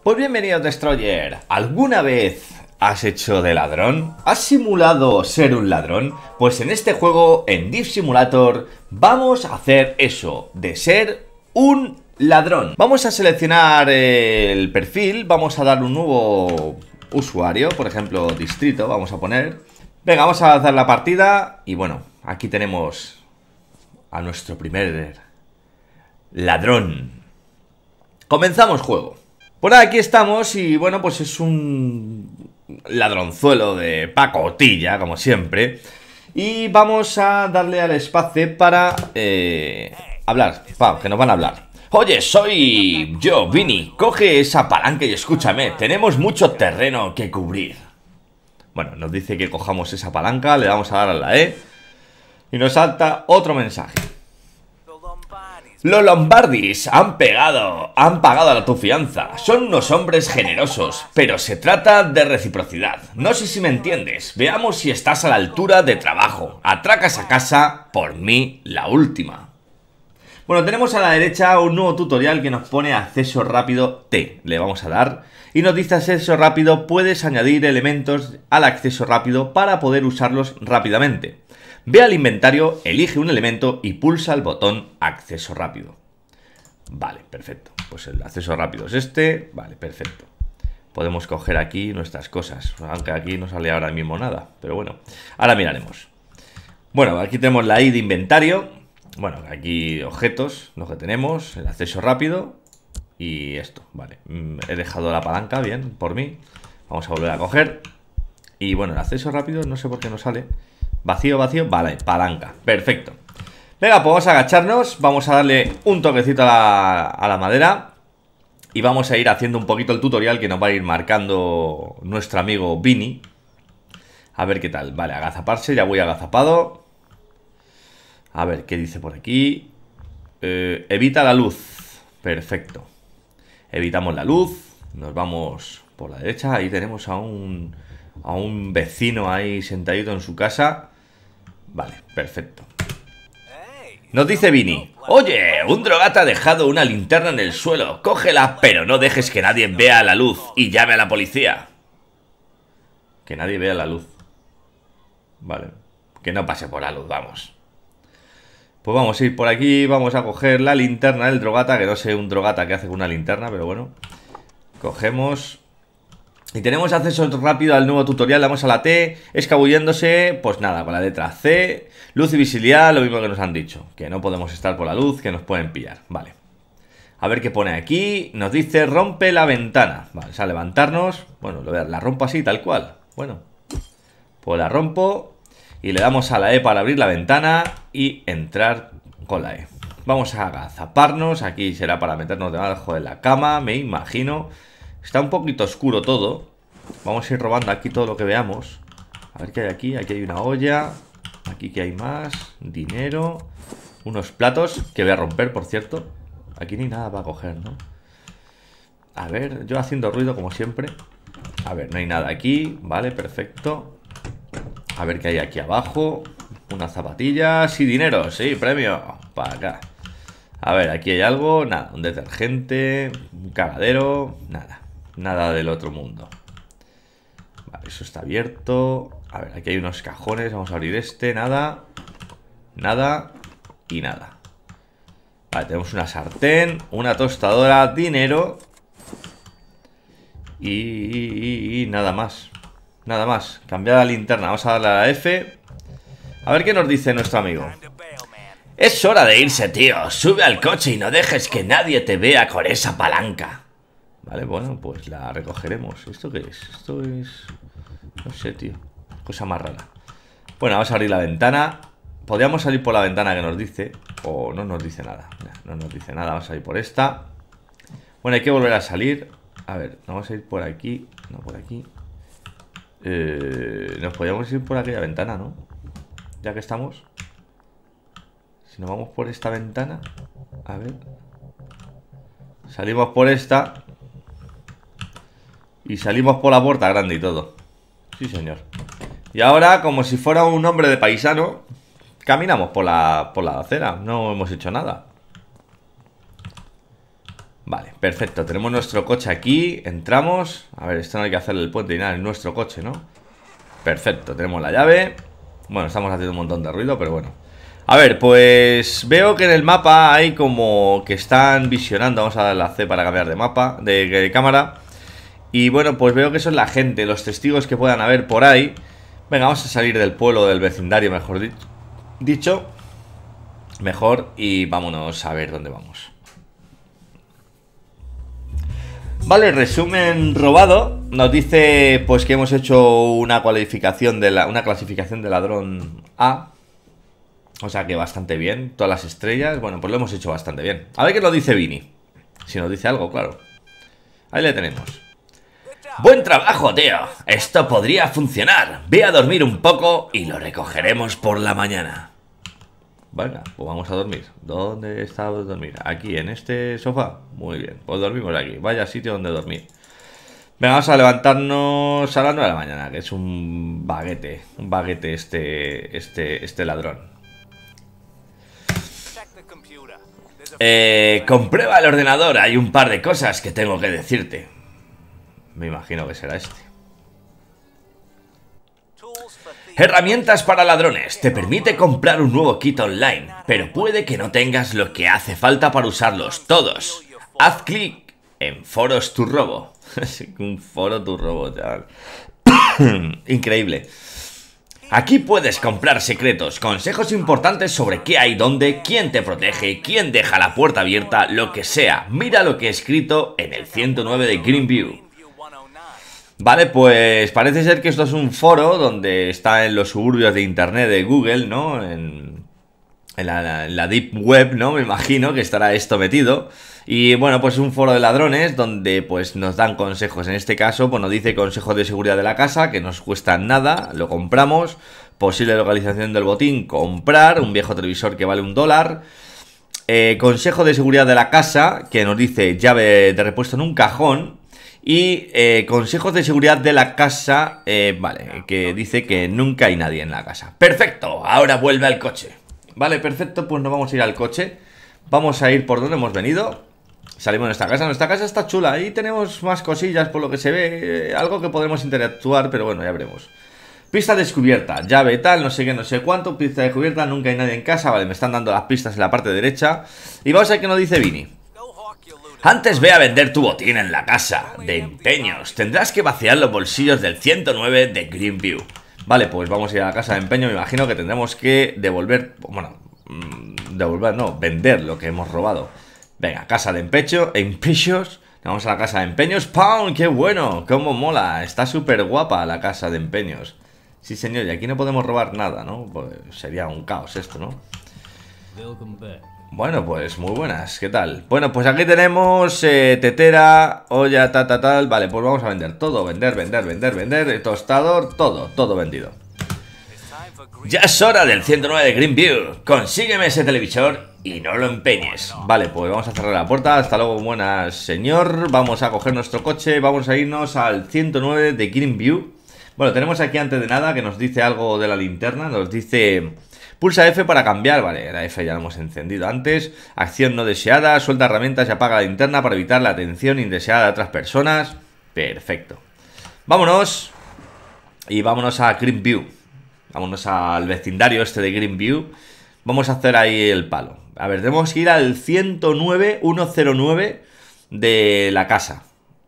Pues bienvenido, Destroyer. ¿Alguna vez has hecho de ladrón? ¿Has simulado ser un ladrón? Pues en este juego, en Deep Simulator, vamos a hacer eso, de ser un ladrón. Vamos a seleccionar el perfil, vamos a dar un nuevo usuario, por ejemplo, distrito, vamos a poner. Venga, vamos a hacer la partida y bueno, aquí tenemos a nuestro primer ladrón. Comenzamos juego. Por aquí estamos y bueno, pues es un ladronzuelo de pacotilla, como siempre. Y vamos a darle al espacio para hablar, que nos van a hablar. Oye, soy yo, Vini. Coge esa palanca y escúchame, tenemos mucho terreno que cubrir. Bueno, nos dice que cojamos esa palanca, le damos a dar a la E y nos salta otro mensaje. Los Lombardis han pagado a tu fianza. Son unos hombres generosos, pero se trata de reciprocidad. No sé si me entiendes. Veamos si estás a la altura de trabajo. Atracas a casa, por mí la última. Bueno, tenemos a la derecha un nuevo tutorial que nos pone acceso rápido T. Le vamos a dar y nos dice acceso rápido. Puedes añadir elementos al acceso rápido para poder usarlos rápidamente. Ve al inventario, elige un elemento y pulsa el botón acceso rápido. Vale, perfecto. Pues el acceso rápido es este. Vale, perfecto. Podemos coger aquí nuestras cosas, aunque aquí no sale ahora mismo nada. Pero bueno, ahora miraremos. Bueno, aquí tenemos la I de inventario. Bueno, aquí objetos, lo que tenemos, el acceso rápido y esto. Vale, he dejado la palanca, bien, por mí. Vamos a volver a coger. Y bueno, el acceso rápido, no sé por qué no sale. Vacío, vacío, vale, palanca, perfecto. Venga, pues vamos a agacharnos. Vamos a darle un toquecito a la madera. Y vamos a ir haciendo un poquito el tutorial que nos va a ir marcando nuestro amigo Vini. A ver qué tal, vale, agazaparse, ya voy agazapado. A ver, ¿qué dice por aquí? Evita la luz, perfecto. Evitamos la luz, nos vamos por la derecha. Ahí tenemos a un vecino ahí sentadito en su casa. Vale, perfecto. Nos dice Vini: oye, un drogata ha dejado una linterna en el suelo. Cógela, pero no dejes que nadie vea la luz y llame a la policía. Que nadie vea la luz. Vale, que no pase por la luz, vamos. Pues vamos a ir por aquí, vamos a coger la linterna del drogata, que no sé un drogata que hace con una linterna, pero bueno. Cogemos. Y tenemos acceso rápido al nuevo tutorial. Le damos a la T, escabulléndose, pues nada, con la letra C. Luz y visibilidad, lo mismo que nos han dicho, que no podemos estar por la luz, que nos pueden pillar. Vale, a ver qué pone aquí. Nos dice rompe la ventana. Vale, o sea, levantarnos. Bueno, la rompo así, tal cual. Bueno, pues la rompo y le damos a la E para abrir la ventana y entrar con la E. Vamos a agazaparnos. Aquí será para meternos debajo de la cama, me imagino. Está un poquito oscuro todo. Vamos a ir robando aquí todo lo que veamos. A ver qué hay aquí. Aquí hay una olla. Aquí que hay más. Dinero. Unos platos que voy a romper, por cierto. Aquí ni nada para coger, ¿no? A ver, yo haciendo ruido como siempre. A ver, no hay nada aquí. Vale, perfecto. A ver qué hay aquí abajo. Unas zapatillas y dinero. Sí, premio. Para acá. A ver, aquí hay algo. Nada, un detergente. Un cagadero. Nada. Nada del otro mundo. Vale, eso está abierto. A ver, aquí hay unos cajones. Vamos a abrir este. Nada. Nada. Y nada. Vale, tenemos una sartén. Una tostadora. Dinero. Y nada más. Nada más. Cambiar la linterna. Vamos a darle a la F. A ver qué nos dice nuestro amigo. Es hora de irse, tío. Sube al coche y no dejes que nadie te vea con esa palanca. Vale, bueno, pues la recogeremos. ¿Esto qué es? Esto es... no sé, tío. Cosa más rara. Bueno, vamos a abrir la ventana. Podríamos salir por la ventana que nos dice. O no nos dice nada. No nos dice nada. Vamos a ir por esta. Bueno, hay que volver a salir. A ver, vamos a ir por aquí. No, por aquí. Nos podríamos ir por aquella ventana, ¿no? Ya que estamos. Si nos vamos por esta ventana. A ver. Salimos por esta. Y salimos por la puerta grande y todo. Sí, señor. Y ahora, como si fuera un hombre de paisano, caminamos por la acera. No hemos hecho nada. Vale, perfecto, tenemos nuestro coche aquí. Entramos, a ver, esto no hay que hacerle el puente ni nada, es nuestro coche, ¿no? Perfecto, tenemos la llave. Bueno, estamos haciendo un montón de ruido, pero bueno. A ver, pues veo que en el mapa hay como que están visionando. Vamos a darle a C para cambiar de mapa, de cámara. Y bueno, pues veo que son la gente, los testigos que puedan haber por ahí. Venga, vamos a salir del pueblo, del vecindario, mejor dicho. Mejor, y vámonos a ver dónde vamos. Vale, resumen robado. Nos dice pues que hemos hecho una clasificación de ladrón A. O sea que bastante bien. Todas las estrellas, bueno, pues lo hemos hecho bastante bien. A ver qué nos dice Vini. Si nos dice algo, claro. Ahí le tenemos. Buen trabajo, tío. Esto podría funcionar. Ve a dormir un poco y lo recogeremos por la mañana. Venga, pues vamos a dormir. ¿Dónde está dormir? Aquí, en este sofá. Muy bien, pues dormimos aquí. Vaya sitio donde dormir. Venga, vamos a levantarnos a las 9 de la mañana, que es un baguete. Un baguete este ladrón. Comprueba el ordenador. Hay un par de cosas que tengo que decirte. Me imagino que será este. Herramientas para ladrones. Te permite comprar un nuevo kit online, pero puede que no tengas lo que hace falta para usarlos todos. Haz clic en Foros tu robo. Un foro tu robo, chaval. Increíble. Aquí puedes comprar secretos, consejos importantes sobre qué hay dónde, quién te protege, quién deja la puerta abierta, lo que sea. Mira lo que he escrito en el 109 de Greenview. Vale, pues parece ser que esto es un foro donde está en los suburbios de internet de Google, ¿no? En la Deep Web, ¿no? Me imagino que estará esto metido. Y bueno, pues es un foro de ladrones donde pues nos dan consejos. En este caso, pues nos dice consejos de seguridad de la casa, que nos cuestan nada, lo compramos. Posible localización del botín, comprar. Un viejo televisor que vale $1. Consejo de seguridad de la casa, que nos dice llave de repuesto en un cajón. Y consejos de seguridad de la casa, vale, que dice que nunca hay nadie en la casa. Perfecto, ahora vuelve al coche. Vale, perfecto, pues nos vamos a ir al coche. Vamos a ir por donde hemos venido. Salimos de nuestra casa está chula. Ahí tenemos más cosillas por lo que se ve, algo que podremos interactuar, pero bueno, ya veremos. Pista descubierta, llave tal, no sé qué, no sé cuánto. Pista descubierta, nunca hay nadie en casa. Vale, me están dando las pistas en la parte derecha. Y vamos a ver qué nos dice Vini. Antes ve a vender tu botín en la casa de empeños. Tendrás que vaciar los bolsillos del 109 de Greenview. Vale, pues vamos a ir a la casa de empeño. Me imagino que tendremos que devolver... Bueno, vender lo que hemos robado. Venga, casa de empeños. Vamos a la casa de empeños. ¡Pam! ¡Qué bueno! ¡Cómo mola! Está súper guapa la casa de empeños. Sí, señor, y aquí no podemos robar nada, ¿no? Pues sería un caos esto, ¿no? Bueno, pues muy buenas, ¿qué tal? Bueno, pues aquí tenemos tetera, olla, tal. Vale, pues vamos a vender todo, vender, tostador, todo vendido. Ya es hora del 109 de Greenview. Consígueme ese televisor y no lo empeñes. Vale, pues vamos a cerrar la puerta. Hasta luego, buenas, señor. Vamos a coger nuestro coche, vamos a irnos al 109 de Greenview. Bueno, tenemos aquí antes de nada que nos dice algo de la linterna. Nos dice... Pulsa F para cambiar, vale, la F ya la hemos encendido antes. Acción no deseada, suelta herramientas y apaga la linterna para evitar la atención indeseada de otras personas. Perfecto. Vámonos. Y vámonos a Greenview. Vámonos al vecindario este de Greenview. Vamos a hacer ahí el palo. A ver, tenemos que ir al 109 de la casa.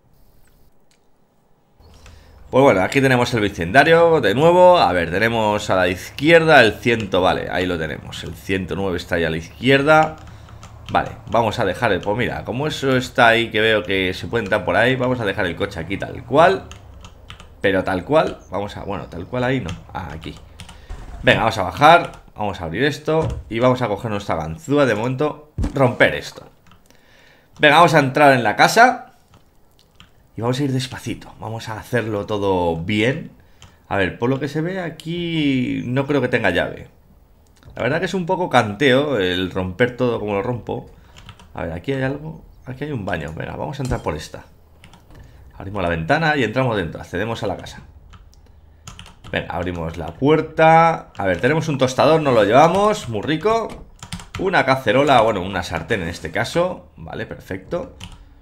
Pues bueno, aquí tenemos el vecindario de nuevo. A ver, tenemos a la izquierda el 100, vale, ahí lo tenemos. El 109 está ahí a la izquierda. Vale, vamos a dejar el... Pues mira, como eso está ahí, que veo que se puede entrar por ahí, vamos a dejar el coche aquí tal cual. Pero tal cual, vamos a... Bueno, tal cual ahí no, aquí. Venga, vamos a bajar, vamos a abrir esto y vamos a coger nuestra ganzúa, de momento, romper esto. Venga, vamos a entrar en la casa. Y vamos a ir despacito, vamos a hacerlo todo bien. A ver, por lo que se ve aquí no creo que tenga llave. La verdad que es un poco canteo el romper todo como lo rompo. A ver, aquí hay algo. Aquí hay un baño, venga, vamos a entrar por esta. Abrimos la ventana y entramos dentro, accedemos a la casa. Venga, abrimos la puerta. A ver, tenemos un tostador, nos lo llevamos, muy rico. Una cacerola, bueno, una sartén en este caso. Vale, perfecto.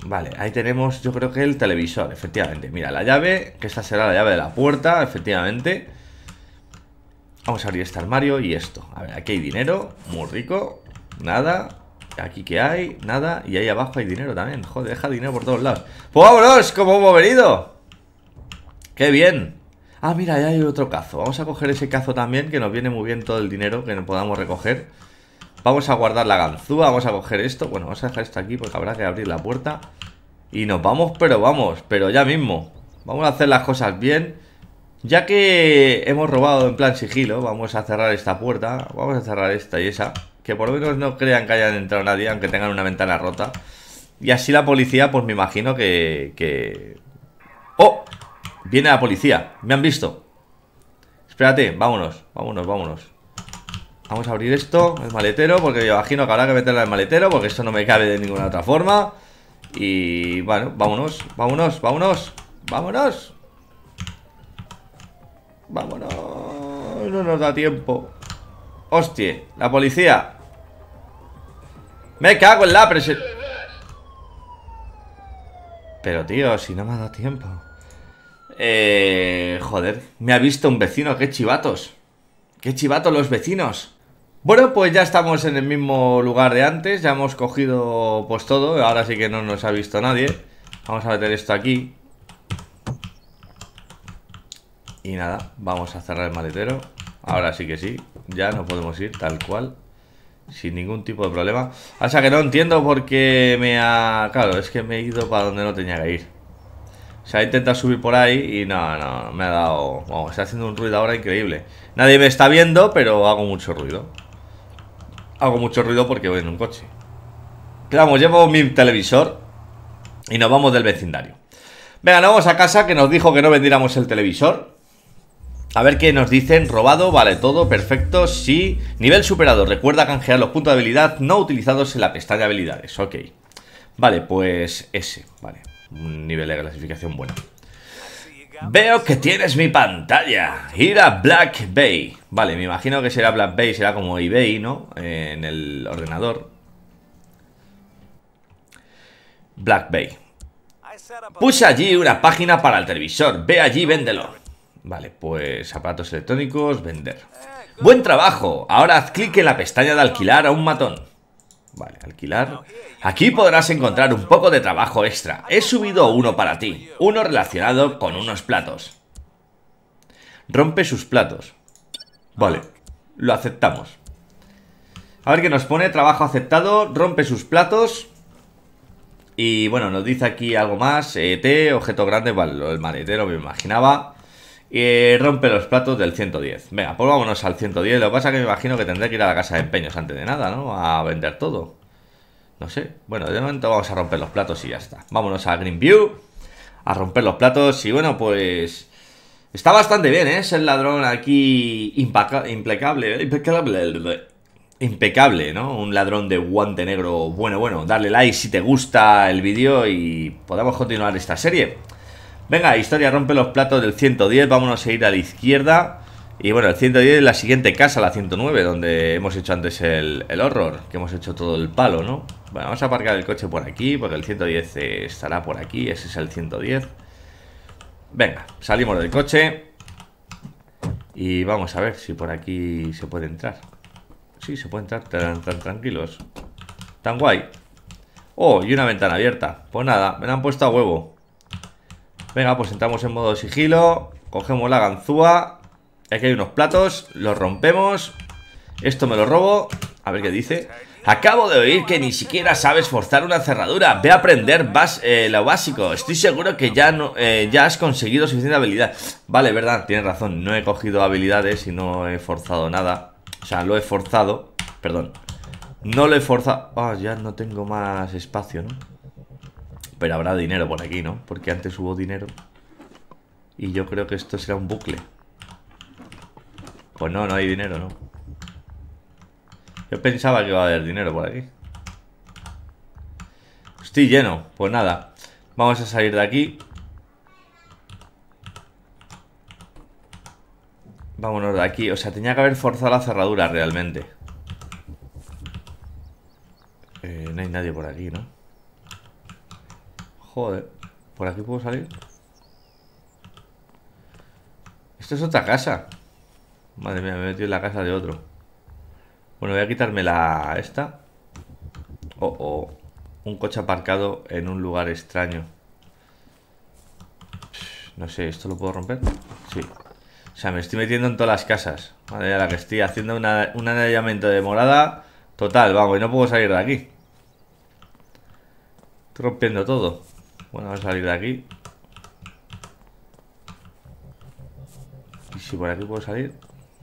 Vale, ahí tenemos, yo creo que el televisor, efectivamente. Mira, la llave, que esta será la llave de la puerta, efectivamente. Vamos a abrir este armario y esto. A ver, aquí hay dinero, muy rico. Nada. Aquí que hay, nada. Y ahí abajo hay dinero también. Joder, deja dinero por todos lados. ¡Pues vámonos! ¿Cómo hemos venido? ¡Qué bien! Ah, mira, ya hay otro cazo. Vamos a coger ese cazo también, que nos viene muy bien todo el dinero que podamos recoger. Vamos a guardar la ganzúa, vamos a coger esto. Bueno, vamos a dejar esto aquí porque habrá que abrir la puerta. Y nos vamos, pero ya mismo. Vamos a hacer las cosas bien. Ya que hemos robado en plan sigilo, vamos a cerrar esta puerta. Vamos a cerrar esta y esa. Que por lo menos no crean que hayan entrado nadie, aunque tengan una ventana rota. Y así la policía, pues me imagino que... ¡Oh! Viene la policía, me han visto. Espérate, vámonos, vámonos, vámonos. Vamos a abrir esto, el maletero, porque me imagino que habrá que meterla en el maletero, porque esto no me cabe de ninguna otra forma. Y bueno, vámonos, vámonos, vámonos, vámonos. Vámonos, no nos da tiempo. Hostia, la policía. Me cago en la presión. Pero tío, si no me ha dado tiempo. Joder, me ha visto un vecino, qué chivatos. Qué chivatos los vecinos. Bueno, pues ya estamos en el mismo lugar de antes. Ya hemos cogido pues todo. Ahora sí que no nos ha visto nadie. Vamos a meter esto aquí. Y nada, vamos a cerrar el maletero. Ahora sí que sí, ya no podemos ir tal cual, sin ningún tipo de problema. O sea que no entiendo por qué me ha... Claro, es que me he ido para donde no tenía que ir. O sea, he intentado subir por ahí y no, me ha dado... Vamos, está haciendo un ruido ahora increíble. Nadie me está viendo, pero hago mucho ruido. Hago mucho ruido porque voy en un coche. Vamos, llevo mi televisor y nos vamos del vecindario. Venga, nos vamos a casa, que nos dijo que no vendiéramos el televisor. A ver qué nos dicen. Robado, vale, todo, perfecto, sí. Nivel superado, recuerda canjear los puntos de habilidad no utilizados en la pestaña habilidades. Ok. Vale, pues ese, vale. Un nivel de clasificación bueno. Veo que tienes mi pantalla. Ir a Black Bay. Vale, me imagino que será Black Bay, será como eBay, ¿no? En el ordenador. Black Bay. Puse allí una página para el televisor. Ve allí y véndelo. Vale, pues aparatos electrónicos, vender. Buen trabajo. Ahora haz clic en la pestaña de alquilar a un matón. Vale, alquilar. Aquí podrás encontrar un poco de trabajo extra. He subido uno para ti. Uno relacionado con unos platos. Rompe sus platos. Vale, lo aceptamos. A ver qué nos pone. Trabajo aceptado. Rompe sus platos. Y bueno, nos dice aquí algo más. Objeto grande. Vale, lo del maletero me imaginaba. Rompe los platos del 110. Venga, pues vámonos al 110. Lo que pasa es que me imagino que tendré que ir a la casa de empeños antes de nada, ¿no? A vender todo. No sé. Bueno, de momento vamos a romper los platos y ya está. Vámonos a Greenview a romper los platos. Y bueno, pues... Está bastante bien, ¿eh? Es el ladrón aquí impecable, ¿no? Un ladrón de guante negro bueno. Darle like si te gusta el vídeo y podamos continuar esta serie. Venga, historia, rompe los platos del 110. Vámonos a ir a la izquierda. Y bueno, el 110 es la siguiente casa, la 109, donde hemos hecho antes el horror, que hemos hecho todo el palo, ¿no? Bueno, vamos a aparcar el coche por aquí, porque el 110 estará por aquí. Ese es el 110. Venga, salimos del coche y vamos a ver si por aquí se puede entrar. Sí, se puede entrar tan tranquilos. Tan guay. Oh, y una ventana abierta. Pues nada, me la han puesto a huevo. Venga, pues entramos en modo sigilo. Cogemos la ganzúa. Aquí hay unos platos, los rompemos. Esto me lo robo. A ver qué dice. Acabo de oír que ni siquiera sabes forzar una cerradura. Ve a aprender lo básico. Estoy seguro que ya has conseguido suficiente habilidad. Vale, verdad, tienes razón. No he cogido habilidades y no he forzado nada. O sea, lo he forzado. Perdón. No lo he forzado. Ah, ya no tengo más espacio, ¿no? Pero habrá dinero por aquí, ¿no? Porque antes hubo dinero. Y yo creo que esto será un bucle. Pues no, no hay dinero, ¿no? Yo pensaba que iba a haber dinero por aquí. Estoy lleno. Pues nada. Vamos a salir de aquí. Vámonos de aquí. O sea, tenía que haber forzado la cerradura realmente. No hay nadie por aquí, ¿no? Joder, ¿por aquí puedo salir? Esto es otra casa. Madre mía, me he metido en la casa de otro. Bueno, voy a quitarme la... esta. Un coche aparcado en un lugar extraño. No sé, ¿esto lo puedo romper? Sí. O sea, me estoy metiendo en todas las casas. Madre mía, la que estoy haciendo un anillamiento de morada. Total, vamos, y no puedo salir de aquí. Estoy rompiendo todo. Bueno, vamos a salir de aquí. ¿Y si por aquí puedo salir?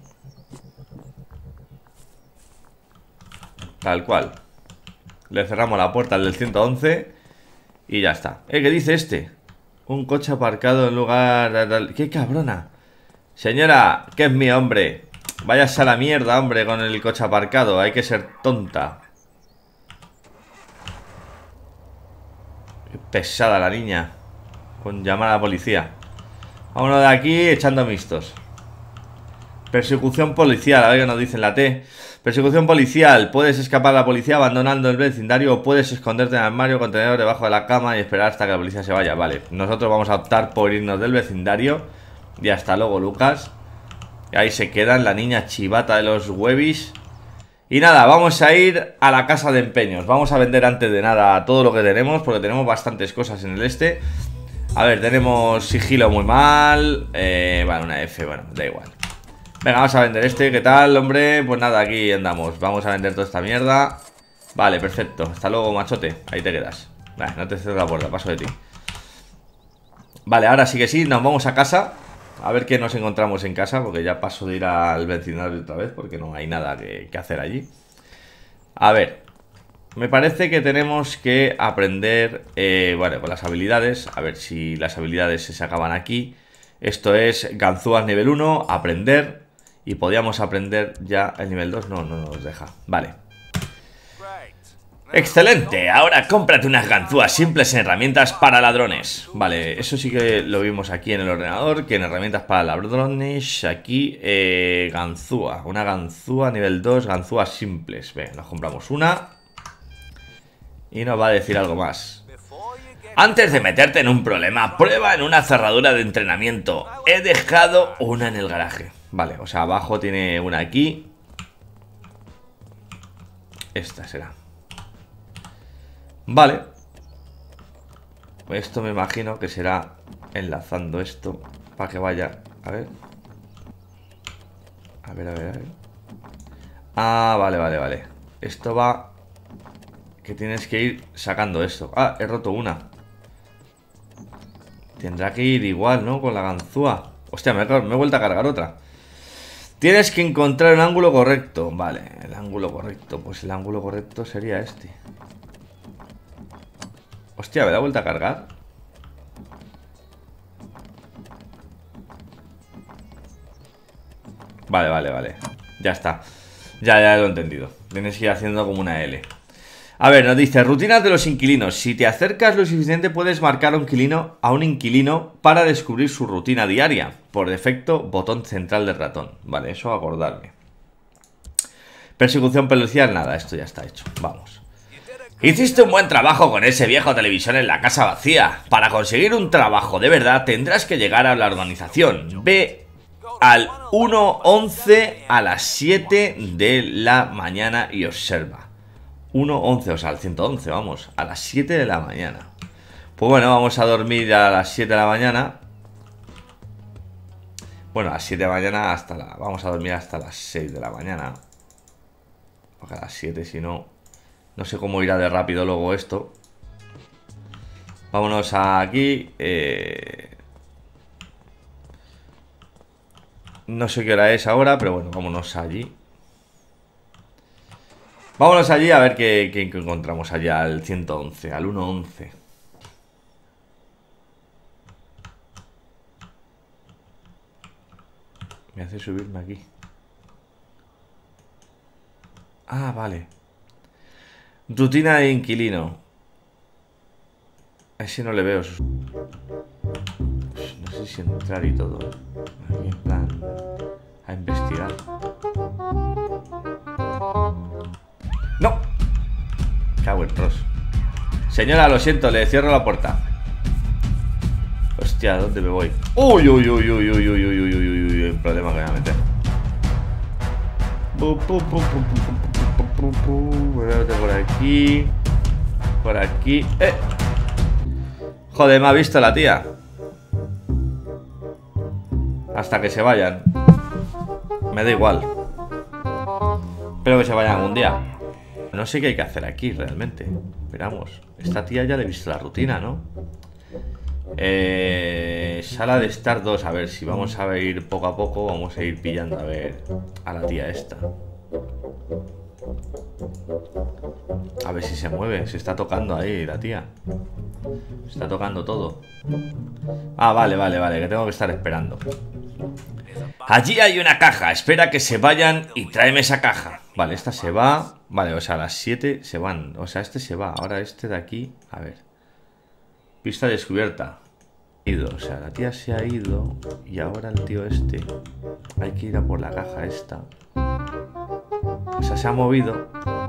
Tal cual. Le cerramos la puerta al del 111 y ya está. ¿Qué dice este? Un coche aparcado en lugar... ¡Qué cabrona! Señora, ¿qué es mi hombre? Váyase a la mierda, hombre, con el coche aparcado. Hay que ser tonta. Qué pesada la niña. Con llamar a la policía. Vámonos de aquí echando mixtos. Persecución policial, a ver qué nos dice en la T. Persecución policial. Puedes escapar a la policía abandonando el vecindario o puedes esconderte en el armario, contenedor debajo de la cama y esperar hasta que la policía se vaya. Vale, nosotros vamos a optar por irnos del vecindario. Y hasta luego, Lucas. Y ahí se quedan la niña chivata de los huevis. Y nada, vamos a ir a la casa de empeños. Vamos a vender antes de nada todo lo que tenemos, porque tenemos bastantes cosas en el este. A ver, tenemos sigilo muy mal. Vale, una F, bueno, da igual. Venga, vamos a vender este, ¿qué tal, hombre? Pues nada, aquí andamos, vamos a vender toda esta mierda. Vale, perfecto, hasta luego, machote. Ahí te quedas. Vale, no te cierres la puerta, paso de ti. Vale, ahora sí que sí, nos vamos a casa. A ver qué nos encontramos en casa, porque ya paso de ir al vecindario otra vez, porque no hay nada que hacer allí. A ver, me parece que tenemos que aprender, bueno, con las habilidades. A ver si las habilidades se acaban aquí. Esto es ganzúas nivel 1, aprender. Y podíamos aprender ya el nivel 2, no nos deja. Vale. Excelente, ahora cómprate unas ganzúas simples en herramientas para ladrones. Vale, eso sí que lo vimos aquí en el ordenador, que en herramientas para ladrones, aquí, ganzúa, una ganzúa nivel 2, ganzúas simples. Venga, nos compramos una. Y nos va a decir algo más. Antes de meterte en un problema, prueba en una cerradura de entrenamiento. He dejado una en el garaje. Vale, o sea, abajo tiene una aquí. Esta será. Vale. Esto me imagino que será enlazando esto para que vaya. A ver. A ver. Ah, vale. Esto va... Que tienes que ir sacando esto. Ah, he roto una. Tendrá que ir igual, ¿no? Con la ganzúa. Hostia, me he vuelto a cargar otra. Tienes que encontrar el ángulo correcto. Vale, el ángulo correcto. Pues el ángulo correcto sería este. Hostia, ¿me da vuelta a cargar? Vale. Ya está. Ya lo he entendido. Tienes que ir haciendo como una L. A ver, nos dice, rutinas de los inquilinos. Si te acercas lo suficiente puedes marcar a un inquilino para descubrir su rutina diaria. Por defecto, botón central del ratón. Vale, eso acordarme. Persecución policial, nada, esto ya está hecho. Vamos. Hiciste un buen trabajo con ese viejo televisor en la casa vacía. Para conseguir un trabajo de verdad tendrás que llegar a la organización. Ve al 111 a las 7 de la mañana y observa. 1:11, o sea, al 111, vamos, a las 7 de la mañana. Pues bueno, vamos a dormir a las 7 de la mañana. Bueno, a las 7 de la mañana hasta la... Vamos a dormir hasta las 6 de la mañana. Porque a las 7, si no... No sé cómo irá de rápido luego esto. Vámonos aquí. No sé qué hora es ahora, pero bueno, vámonos allí. Vámonos allí a ver qué encontramos allá al 111, al 111. Me hace subirme aquí. Ah, vale. Rutina de inquilino. A ese no le veo. No sé si entrar y todo. Aquí en plan... A investigar. ¡No! Cago en Ross. Señora, lo siento, le cierro la puerta. Hostia, ¿dónde me voy? Uy, uy, uy, uy, uy, uy, uy, uy, uy, uy, el problema que me voy a meter. Me voy a meter por aquí. Por aquí. Joder, me ha visto la tía. Hasta que se vayan. Me da igual. Espero que se vayan algún día. No sé qué hay que hacer aquí realmente. Esperamos. Esta tía ya le he visto la rutina, ¿no? Sala de estar 2. A ver, si vamos a ir poco a poco, vamos a ir pillando a ver a la tía esta. A ver si se mueve. Se está tocando ahí la tía. Se está tocando todo. Ah, vale, vale, vale, que tengo que estar esperando. Allí hay una caja. Espera que se vayan y tráeme esa caja. Vale, esta se va. Vale, o sea, a las 7 se van. O sea, este se va. Ahora este de aquí. A ver. Pista descubierta. O sea, la tía se ha ido. Y ahora el tío este hay que ir a por la caja esta. O sea, se ha movido.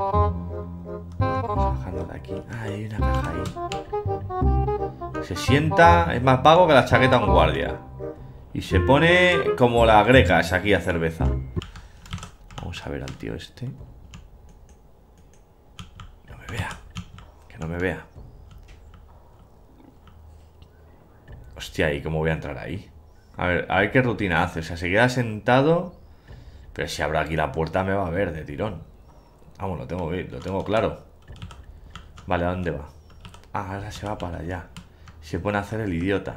Vamos bajando de aquí. Ah, hay una caja ahí. Se sienta. Es más vago que la chaqueta de un guardia. Y se pone como la greca es aquí a cerveza. Vamos a ver al tío este. No me vea. Que no me vea. Hostia, ¿y cómo voy a entrar ahí? A ver qué rutina hace. O sea, se queda sentado. Pero si abro aquí la puerta me va a ver de tirón. Vamos, lo tengo claro. Vale, ¿a dónde va? Ah, ahora se va para allá. Se pone a hacer el idiota.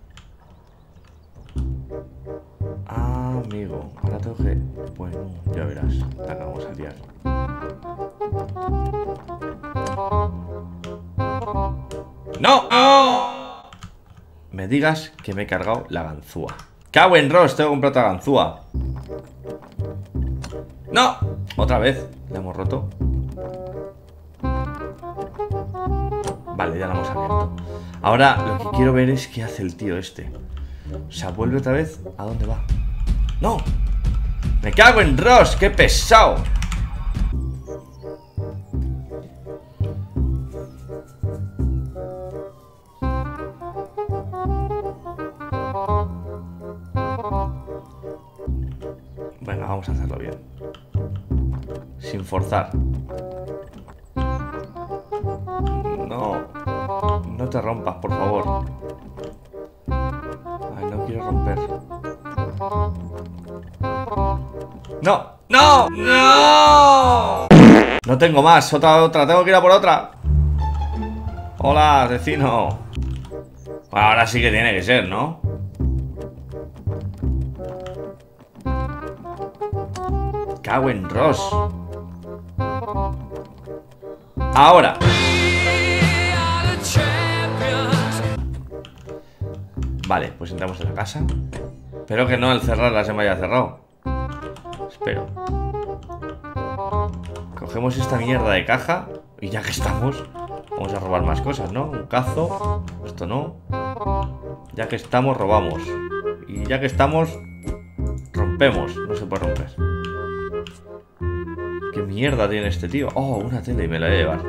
Ah, amigo. Ahora tengo que... Bueno, ya verás. La acabamos a liar. ¡No! ¡Oh! Me digas que me he cargado la ganzúa. ¡Cago en Ross! Tengo que comprar otra ganzúa. ¡No! Otra vez. La hemos roto. Vale, ya la hemos abierto. Ahora lo que quiero ver es qué hace el tío este. O sea, vuelve otra vez. ¿A dónde va? ¡No! ¡Me cago en Ross! ¡Qué pesado! Venga, vamos a hacerlo bien. Sin forzar. No. No te rompas, por favor. Ay, no quiero romper. ¡No! ¡No! ¡No! No tengo más. Otra. Tengo que ir a por otra. Hola, vecino. Bueno, ahora sí que tiene que ser, ¿no? Cago en Ross. Ahora. Vale, pues entramos en la casa. Espero que no al cerrarla se me haya cerrado. Espero. Cogemos esta mierda de caja. Y ya que estamos, vamos a robar más cosas, ¿no? Un cazo. Esto no. Ya que estamos, robamos. Y ya que estamos, rompemos. No se puede romper. ¿Qué mierda tiene este tío? Oh, una tele, me la voy a llevar.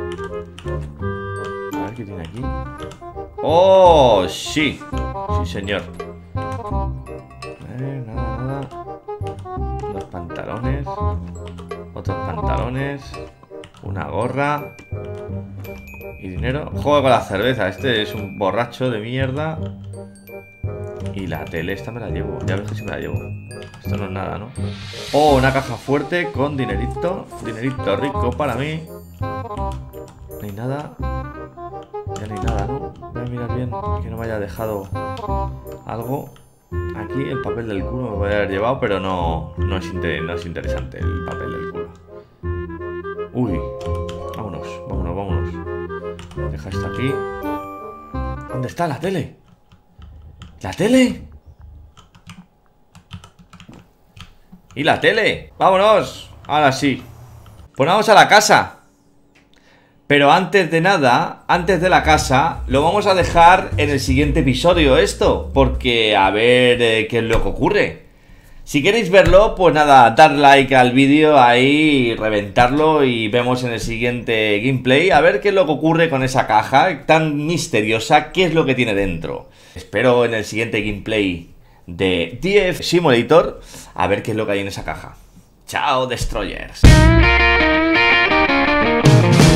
A ver qué tiene aquí. Oh, sí. Sí, señor. Nada. Unos pantalones. Otros pantalones. Una gorra. Y dinero. Juego con la cerveza. Este es un borracho de mierda. Y la tele esta me la llevo. Ya ves que sí me la llevo. Esto no es nada, ¿no? Oh, una caja fuerte con dinerito. Dinerito rico para mí. No hay nada. Ya no hay nada, ¿no? Voy a mirar bien que no me haya dejado algo. Aquí el papel del culo me voy a haber llevado, pero no es interesante el papel del culo. Uy. Vámonos. Deja esto aquí. ¿Dónde está la tele? ¿La tele? ¿Y la tele? ¡Vámonos! Ahora sí. Pues vamos a la casa. Pero antes de nada, antes de la casa, lo vamos a dejar en el siguiente episodio esto. Porque a ver qué es lo que ocurre. Si queréis verlo, pues nada, dar like al vídeo ahí, reventarlo y vemos en el siguiente gameplay a ver qué es lo que ocurre con esa caja tan misteriosa, qué es lo que tiene dentro. Espero en el siguiente gameplay de DF Simulator a ver qué es lo que hay en esa caja. Chao, Destroyers.